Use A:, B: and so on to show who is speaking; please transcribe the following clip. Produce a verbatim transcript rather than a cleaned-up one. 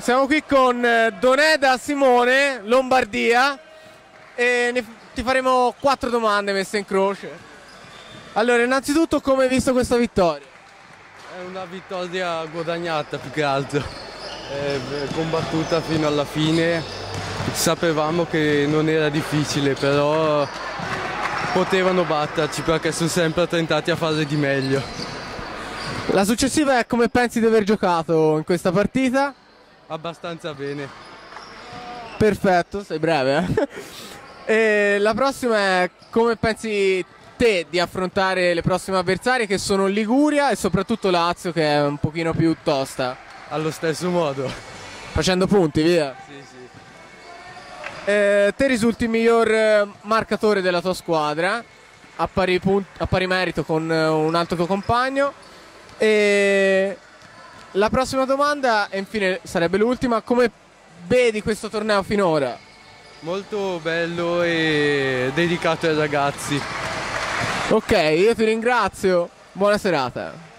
A: Siamo qui con Doneda Simone, Lombardia, e ne, ti faremo quattro domande messe in croce. Allora, innanzitutto, come hai visto questa vittoria?
B: È una vittoria guadagnata più che altro, è combattuta fino alla fine, sapevamo che non era difficile, però potevano batterci perché sono sempre tentati a fare di meglio.
A: La successiva è: come pensi di aver giocato in questa partita?
B: Abbastanza bene.
A: Perfetto, sei breve, eh? E la prossima è: come pensi te di affrontare le prossime avversarie, che sono Liguria e soprattutto Lazio, che è un pochino più tosta?
B: Allo stesso modo.
A: Facendo punti, via.
B: Sì, sì.
A: Eh, te risulti il miglior marcatore della tua squadra, a pari, punt- a pari merito con un altro tuo compagno. E la prossima domanda, e infine sarebbe l'ultima: come vedi questo torneo finora?
B: Molto bello e dedicato ai ragazzi.
A: Ok, io ti ringrazio, buona serata.